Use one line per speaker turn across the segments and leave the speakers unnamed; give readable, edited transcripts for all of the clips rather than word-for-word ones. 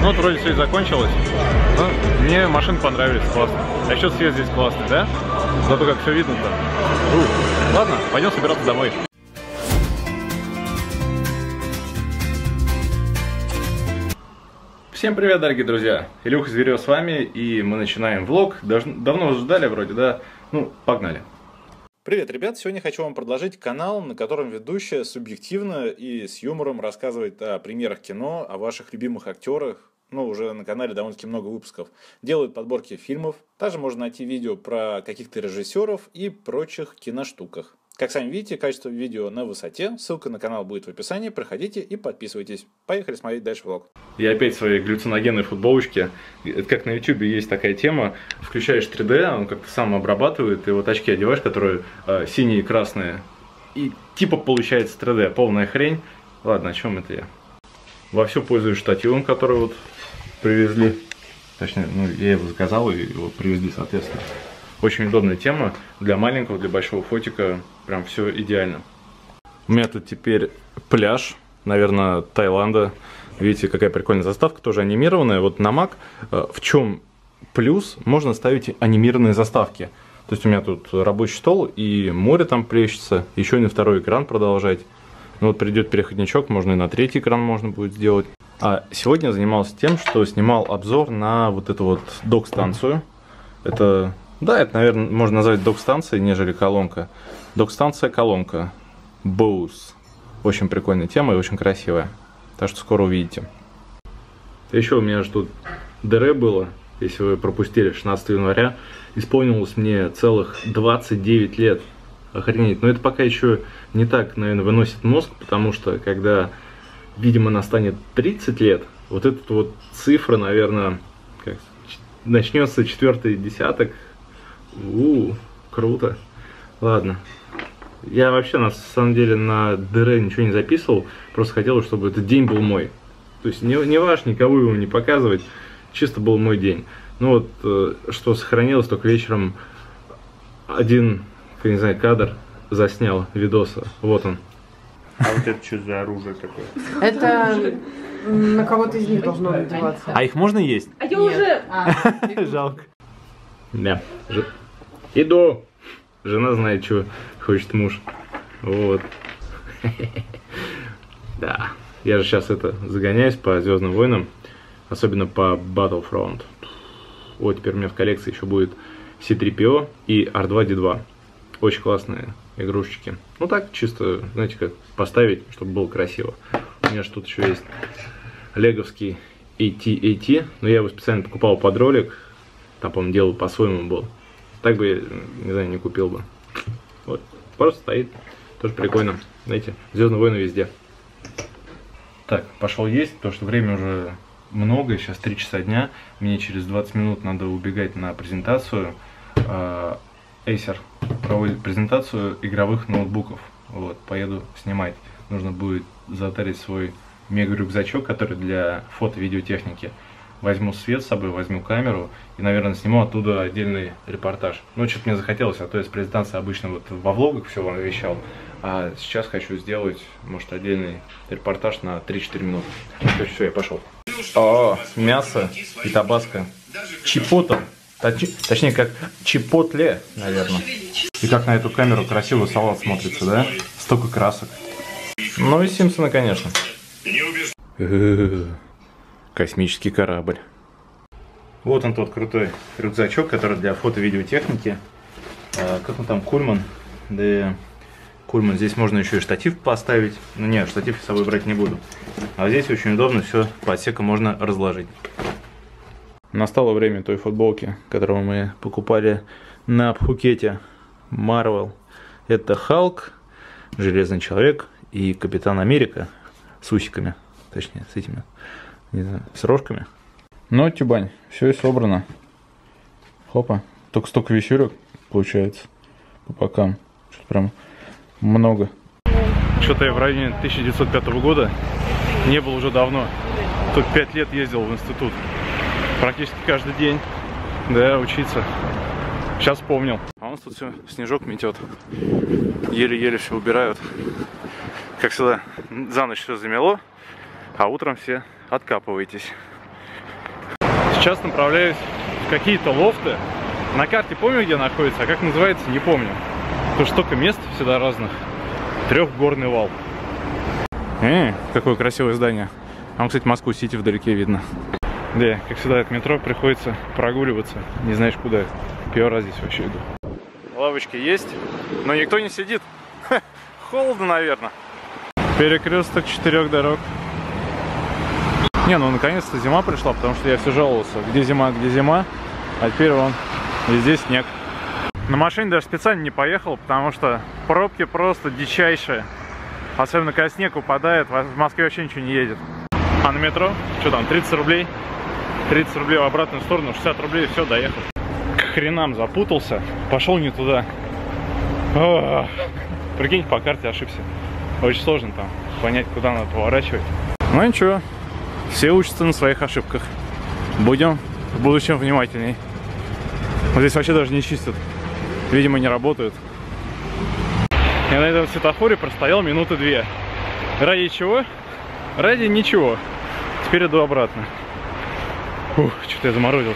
Ну вот вроде все и закончилось. Но мне машины понравились, классно. А еще свет здесь классный, да? Зато как все видно-то. Ладно, пойдем собираться домой. Всем привет, дорогие друзья! Илюха Зверев с вами, и мы начинаем влог. Давно уже ждали вроде, да? Ну, погнали. Привет, ребят! Сегодня хочу вам предложить канал, на котором ведущая субъективно и с юмором рассказывает о премьерах кино, о ваших любимых актерах. Ну, уже на канале довольно-таки много выпусков. Делают подборки фильмов. Также можно найти видео про каких-то режиссеров и прочих киноштуках. Как сами видите, качество видео на высоте. Ссылка на канал будет в описании. Проходите и подписывайтесь. Поехали смотреть дальше влог. Я опять в своей галлюциногенной футболочке. Это как на YouTube есть такая тема. Включаешь 3D, он как-то сам обрабатывает. И вот очки одеваешь, которые синие и красные. И типа получается 3D. Полная хрень. Ладно, о чем это я? Вовсю пользуюсь штативом, который вот привезли. Точнее, ну, я его заказал и его привезли, соответственно. Очень удобная тема для маленького, для большого фотика. Прям все идеально. У меня тут теперь пляж, наверное, Таиланда. Видите, какая прикольная заставка, тоже анимированная. Вот на Mac в чем плюс? Можно ставить анимированные заставки. То есть у меня тут рабочий стол и море там плещется. Еще и на второй экран продолжать. Ну вот придет переходничок, можно и на третий экран можно будет сделать. А сегодня я занимался тем, что снимал обзор на вот эту вот док-станцию. Это... Да, это, наверное, можно назвать док-станцией, нежели колонка. Док-станция-колонка. Bose. Очень прикольная тема и очень красивая. Так что скоро увидите. Еще у меня же тут ДР было, если вы пропустили, 16 января. Исполнилось мне целых 29 лет. Охренеть. Но это пока еще не так, наверное, выносит мозг, потому что, когда, видимо, настанет 30 лет, вот эта вот цифра, наверное, как, начнется 4-й десяток. Круто. Ладно. Я вообще, на самом деле, на ДР ничего не записывал. Просто хотел, чтобы этот день был мой. То есть не ваш, никого его не показывать. Чисто был мой день. Ну вот, что сохранилось, только вечером один, не знаю, кадр заснял видоса. Вот он.
А вот это что за оружие такое?
Это на кого-то из них должно надеваться.
А их можно есть?
А я уже...
Жалко. Да. Иду. Жена знает, что хочет муж. Вот. Да. Я же сейчас загоняюсь по Звездным войнам. Особенно по Battlefront. Вот теперь у меня в коллекции еще будет C-3PO и R2-D2. Очень классные игрушечки. Ну так, чисто, знаете, как поставить, чтобы было красиво. У меня же тут еще есть леговский AT-AT. Но я его специально покупал под ролик. Там, по-моему, делал по-своему был. Так бы я, не знаю, не купил бы. Вот. Просто стоит. Тоже прикольно. Знаете, Звездные войны везде. Так, пошел есть, потому что время уже много. Сейчас 3 часа дня. Мне через 20 минут надо убегать на презентацию. Acer проводит презентацию игровых ноутбуков. Вот, поеду снимать. Нужно будет затарить свой мега-рюкзачок, который для фото-видеотехники. Возьму свет с собой, возьму камеру и, наверное, сниму оттуда отдельный репортаж. Ну, что-то мне захотелось, а то я с презентации обычно вот во влогах все вам вещал. А сейчас хочу сделать, может, отдельный репортаж на 3-4 минуты. Короче, все, я пошел. О, мясо и табаско. Чипота. Точнее, как чипотле, наверное. И как на эту камеру красиво салат смотрится, да? Столько красок. Ну и Симпсоны, конечно. Космический корабль. Вот он тот крутой рюкзачок, который для фото-видеотехники. Как он там, Кульман? Да, Кульман. Здесь можно еще и штатив поставить. Ну нет, штатив я с собой брать не буду. А здесь очень удобно, все по отсекам можно разложить. Настало время той футболки, которую мы покупали на Пхукете. Marvel. Это Халк, Железный Человек и Капитан Америка с усиками. Точнее, с этими... Не знаю, с рожками. Ну, Тюбань, все и собрано. Хопа. Только столько вещурок получается по бокам. Что-то прям много. Что-то я в районе 1905 года не был уже давно. Только 5 лет ездил в институт. Практически каждый день. Да, учиться. Сейчас вспомнил. А у нас тут все снежок метет. Еле-еле все убирают. Как всегда, за ночь все замело, а утром все откапываетесь. Сейчас направляюсь в какие-то лофты. На карте помню, где находится, а как называется, не помню. Потому что столько мест всегда разных. Трехгорный вал. Какое красивое здание. Там, кстати, Москву-Сити вдалеке видно. Да, как всегда, от метро приходится прогуливаться. Не знаешь куда. Первый раз здесь вообще иду. Лавочки есть, но никто не сидит. Холодно, наверное. Перекресток 4 дорог. Не, ну наконец-то зима пришла, потому что я все жаловался. Где зима, а теперь вон, везде снег. На машине даже специально не поехал, потому что пробки просто дичайшие. Особенно когда снег упадает, в Москве вообще ничего не едет. А на метро, что там, 30 рублей? 30 рублей в обратную сторону, 60 рублей, все, доехал. К хренам запутался, пошел не туда. Прикинь, по карте ошибся. Очень сложно там понять, куда надо поворачивать. Ну ничего, все учатся на своих ошибках. Будем в будущем внимательней. Вот здесь вообще даже не чистят. Видимо, не работают. Я на этом светофоре простоял минуты 2. Ради чего? Ради ничего. Теперь иду обратно. Что-то я заморозился.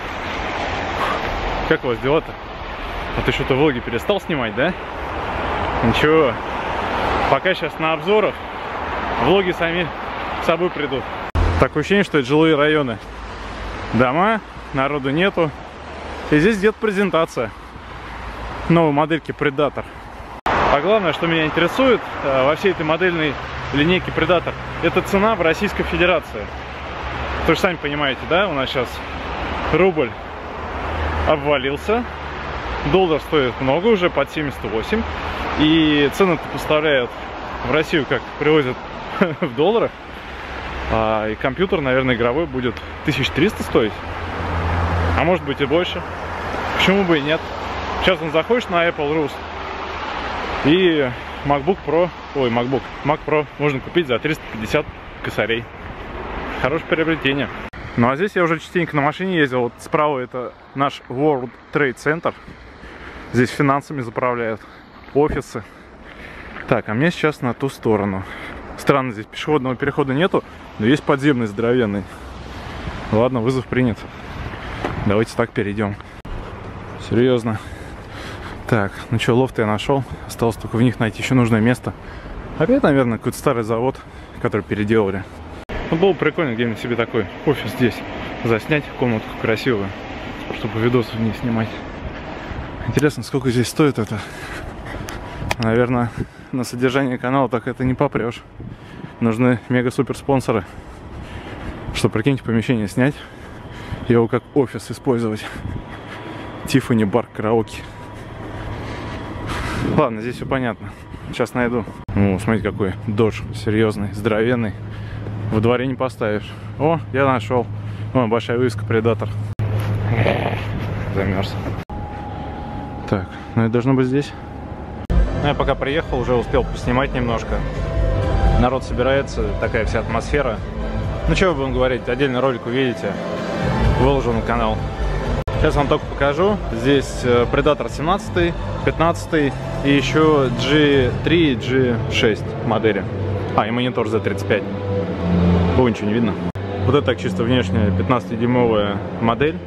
Как у вас дела-то? А ты что-то влоги перестал снимать, да? Ничего. Пока сейчас на обзорах. Влоги сами собой придут. Такое ощущение, что это жилые районы. Дома, народу нету. И здесь где-то презентация новой модельки Predator. А главное, что меня интересует во всей этой модельной линейке Predator, это цена в Российской Федерации. Вы же сами понимаете, да, у нас сейчас рубль обвалился, доллар стоит много, уже под 78, и цены-то поставляют в Россию, как привозят в долларах, и компьютер, наверное, игровой будет 1300 стоить, а может быть и больше. Почему бы и нет? Сейчас он заходишь на Apple.Rus, и MacBook Pro, Mac Pro можно купить за 350 косарей. Хорошее приобретение. Ну а здесь я уже частенько на машине ездил. Вот справа это наш World Trade Center. Здесь финансами заправляют. Офисы. Так, а мне сейчас на ту сторону. Странно, здесь пешеходного перехода нету, но есть подземный здоровенный. Ладно, вызов принят. Давайте так перейдем. Серьезно. Так, ну что, лофт я нашел. Осталось только в них найти еще нужное место. Опять, наверное, какой-то старый завод, который переделали. Ну, было бы прикольно где-нибудь себе такой офис здесь заснять, комнатку красивую, чтобы видосы в ней снимать. Интересно, сколько здесь стоит это? Наверное, на содержание канала так это не попрешь. Нужны мега-супер спонсоры, чтобы, прикиньте, помещение снять, его как офис использовать. Тиффани бар караоке. Ладно, здесь все понятно. Сейчас найду. Ну, смотрите, какой додж серьезный, здоровенный. Во дворе не поставишь. О, я нашел. О, большая вывеска Predator. Замерз. Так, ну это должно быть здесь. Ну, я пока приехал, уже успел поснимать немножко. Народ собирается, такая вся атмосфера. Ну, что будем говорить, отдельный ролик увидите. Выложу на канал. Сейчас вам только покажу. Здесь Predator 17, 15 и еще G3 и G6 модели. А, и монитор Z35. Ой, ничего не видно. Вот это так чисто внешняя 15-дюймовая модель.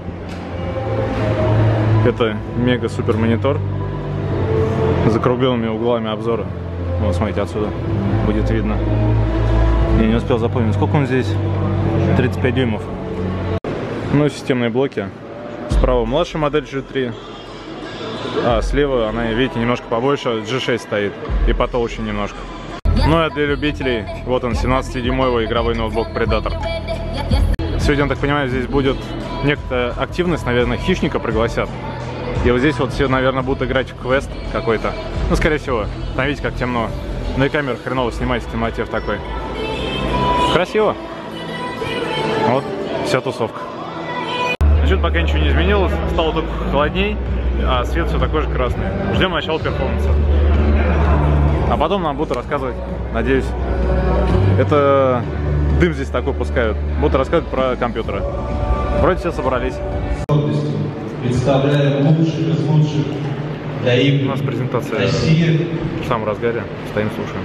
Это мега-супер монитор с закругленными углами обзора. Вот, смотрите, отсюда будет видно. Я не успел запомнить, сколько он здесь? 35 дюймов. Ну и системные блоки. Справа младшая модель G3, а слева она, видите, немножко побольше, G6 стоит и потолще немножко. Ну а для любителей, вот он, 17-дюймовый игровой ноутбук Predator. Сегодня, я так понимаю, здесь будет некая активность, наверное, хищника пригласят. И вот здесь вот все, наверное, будут играть в квест какой-то. Ну, скорее всего, там видите, как темно. Ну и камера хреново снимает в темноте в такой. Красиво. Вот, вся тусовка. Значит, пока ничего не изменилось, стало только холодней, а свет все такой же красный. Ждем начала перформанса. А потом нам будут рассказывать, надеюсь, это дым здесь такой пускают, будут рассказывать про компьютеры. Вроде все собрались.
Представляем лучших из лучших для игр.
У нас презентация
России.
в самом разгаре. Стоим, слушаем.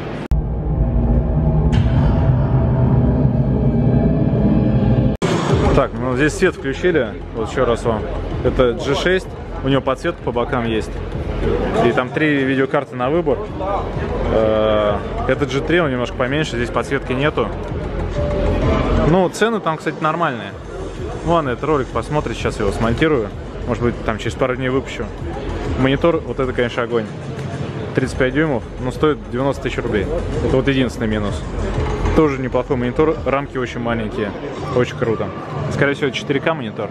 Так, ну здесь свет включили, вот еще раз вам. Это G6, у него подсветка по бокам есть. И там 3 видеокарты на выбор. Это G3, он немножко поменьше, здесь подсветки нету. Ну, цены там, кстати, нормальные. Ладно, этот ролик посмотрите, сейчас его смонтирую. Может быть, там через пару дней выпущу. Монитор, вот это, конечно, огонь. 35 дюймов, но стоит 90 тысяч рублей. Это вот единственный минус. Тоже неплохой монитор, рамки очень маленькие. Очень круто. Скорее всего, 4К монитор.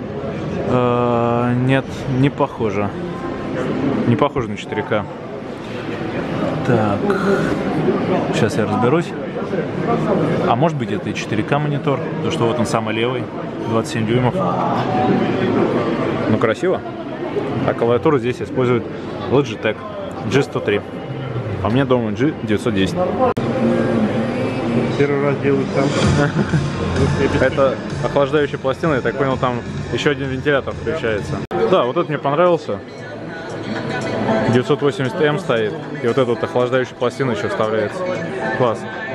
Нет, не похоже. Не похоже на 4К. Так, сейчас я разберусь. А может быть, это и 4К монитор, потому что вот он самый левый, 27 дюймов. Ну, красиво. А клавиатуру здесь используют Logitech G103. А мне дома G910.
Первый раз делаю сам.
Это охлаждающая пластина, я так понял, там еще один вентилятор включается. Да, вот это мне понравился. 980М стоит. И вот эта вот охлаждающая пластина еще вставляется. Класс.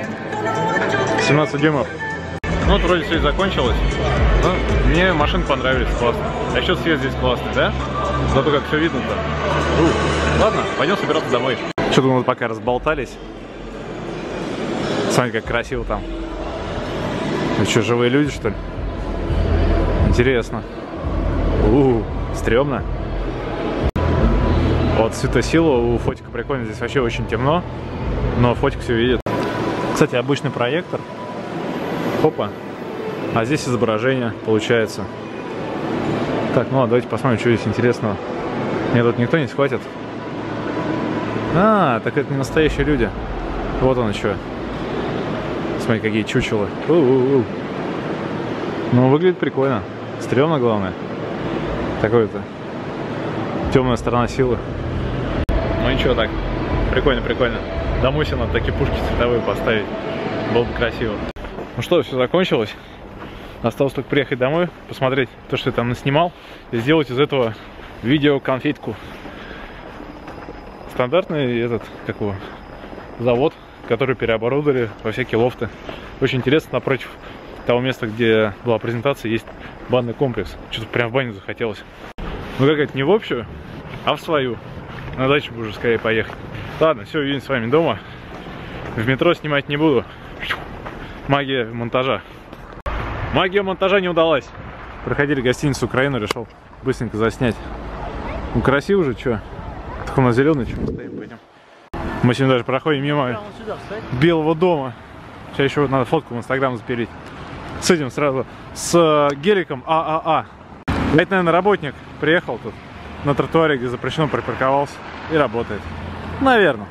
17 дюймов. Ну вот вроде все и закончилось. Но мне машины понравились, классно. А еще свет здесь классный, да? Зато как все видно-то. Ладно, пойдем собираться домой. Что-то мы пока разболтались. Смотри, как красиво там. Это что, живые люди, что ли? Интересно. Стрёмно. Вот светосила у фотика прикольно. Здесь вообще очень темно, но фотик все видит. Кстати, обычный проектор. Опа. А здесь изображение получается. Так, ну ладно, давайте посмотрим, что здесь интересного. Меня тут никто не схватит. А, так это не настоящие люди. Вот он еще. Смотри, какие чучелы. Ну, выглядит прикольно. Стрёмно, главное. Такой-то. Темная сторона силы. Ну ничего так. Прикольно, прикольно. Домой себе надо такие пушки цветовые поставить. Было бы красиво. Ну что, все закончилось. Осталось только приехать домой, посмотреть то, что я там наснимал, и сделать из этого видеоконфетку. Стандартный этот, как его, завод, который переоборудовали во всякие лофты. Очень интересно, напротив того места, где была презентация, есть банный комплекс. Что-то прям в баню захотелось. Ну как это, не в общую, а в свою. На дачу бы уже скорее поехать. Ладно, все, увидимся с вами дома. В метро снимать не буду. Магия монтажа. Магия монтажа не удалась. Проходили гостиницу Украину, решил быстренько заснять. Ну красиво же, что? Так у нас зеленый, что мы стоим, пойдем. Мы сегодня даже проходим мимо Белого дома. Сейчас еще надо фотку в Инстаграм запилить. С этим сразу, с геликом ААА. Это, наверное, работник приехал тут на тротуаре, где запрещено, припарковался и работает. Наверное.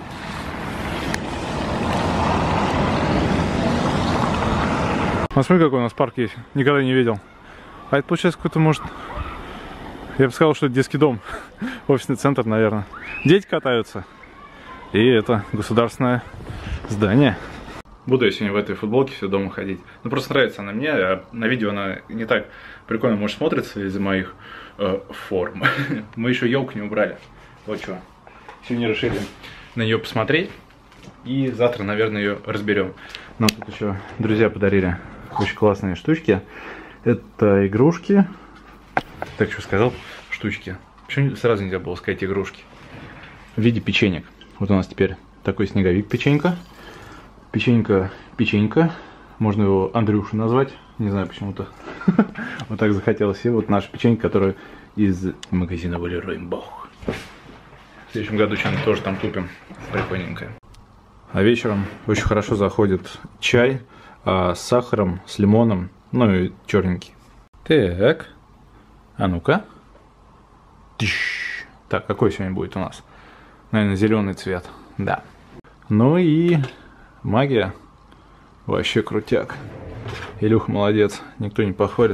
Смотри, какой у нас парк есть. Никогда не видел. А это получается какой-то, может... Я бы сказал, что это детский дом. Офисный центр, наверное. Дети катаются. И это государственное здание. Буду я сегодня в этой футболке все дома ходить. Ну просто нравится она мне, а на видео она не так прикольно, может, смотрится из-за моих форм. Мы еще елку не убрали. Вот что. Сегодня решили на нее посмотреть. И завтра, наверное, ее разберем. Нам тут еще друзья подарили очень классные штучки. Это игрушки. Так что сказал? Штучки. Почему сразу нельзя было сказать игрушки? В виде печенек. Вот у нас теперь такой снеговик печенька. Печенька. Можно его Андрюшей назвать. Не знаю почему-то. Вот так захотелось. И вот наша печенька, которая из магазина Rainbow. В следующем году что-нибудь тоже там купим. Прикольненькое. А вечером очень хорошо заходит чай с сахаром, с лимоном. Ну и черненький. Так. А ну-ка. Так, какой сегодня будет у нас? Наверное, зеленый цвет. Да. Ну и магия. Вообще крутяк. Илюха молодец. Никто не похвалит.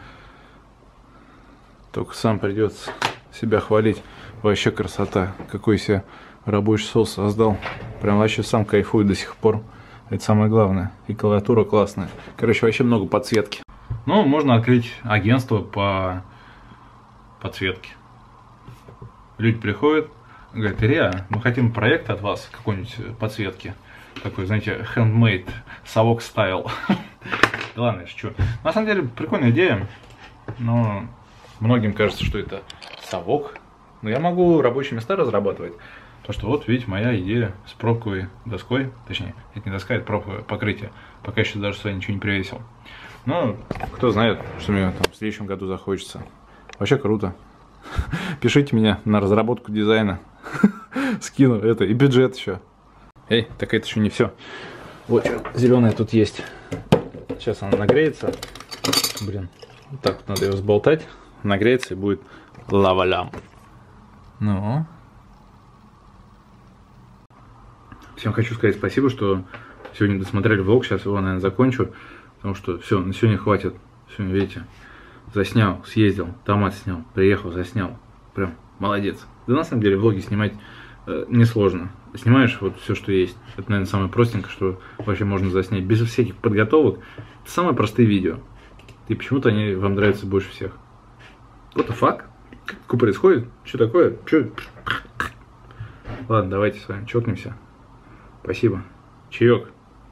Только сам придется себя хвалить. Вообще красота. Какой себе рабочий стол создал. Прям вообще сам кайфую до сих пор. Это самое главное. И клавиатура классная. Короче, вообще много подсветки. Ну, можно открыть агентство по подсветке. Люди приходят, говорят: Илья, мы хотим проект от вас, какой-нибудь подсветки. Такой, знаете, handmade, совок стайл. ладно, я шучу. На самом деле, прикольная идея, но многим кажется, что это совок. Но я могу рабочие места разрабатывать. То, что вот, видите, моя идея с пробковой доской, точнее, это не доска, это пробковое покрытие. Пока еще даже сюда ничего не привесил. Но кто знает, что мне там в следующем году захочется. Вообще круто. Пишите меня на разработку дизайна. Скину это и бюджет еще. Эй, так это еще не все. Вот что зеленое тут есть. Сейчас она нагреется. Блин, вот так вот надо ее взболтать. Нагреется и будет лавалям. Ну. Всем хочу сказать спасибо, что сегодня досмотрели влог. Сейчас его, наверное, закончу. Потому что все, на сегодня хватит. Сегодня, видите, заснял, съездил, томат снял, приехал, заснял. Прям молодец. Да на самом деле влоги снимать несложно. Снимаешь вот все, что есть. Это, наверное, самое простенькое, что вообще можно заснять. Без всяких подготовок. Это самые простые видео. И почему-то они вам нравятся больше всех. What the fuck? Как такое происходит? Что такое? Что? Ладно, давайте с вами чокнемся. Спасибо. Чаек.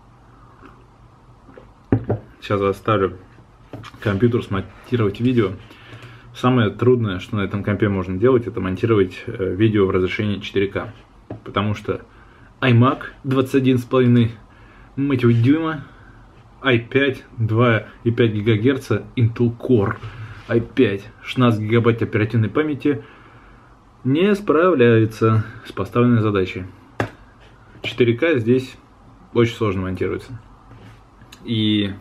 Сейчас заставлю компьютер смонтировать видео. Самое трудное, что на этом компе можно делать, это монтировать видео в разрешении 4К. Потому что iMac 21,5 дюйма, i5 2,5 ГГц, Intel Core i5, 16 гигабайт оперативной памяти не справляется с поставленной задачей. 4К здесь очень сложно монтируется. И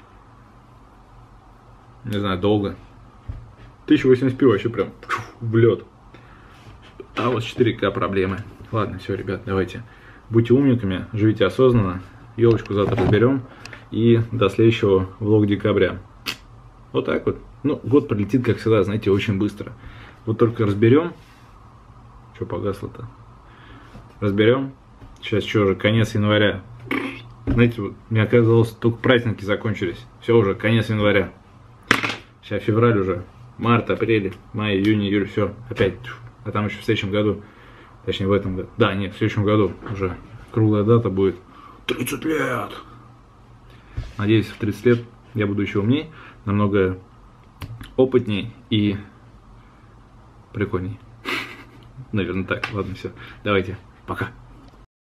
не знаю, долго. 1080p вообще прям в лед. А вот с 4К проблемы. Ладно, все, ребят, давайте. Будьте умниками, живите осознанно. Елочку завтра разберем. И до следующего влога декабря. Вот так вот. Ну, год пролетит, как всегда, знаете, очень быстро. Вот только разберем. Что погасло-то? Разберем. Сейчас что же, конец января. Знаете, вот, мне оказалось, только праздники закончились. Все уже, конец января. Сейчас февраль уже. Март, апрель, май, июнь, июль, все. Опять. А там еще в следующем году. Точнее, в этом году. Да, нет, в следующем году уже круглая дата будет. 30 лет! Надеюсь, в 30 лет я буду еще умней, намного опытней и прикольней. Наверное, так. Ладно, все. Давайте. Пока.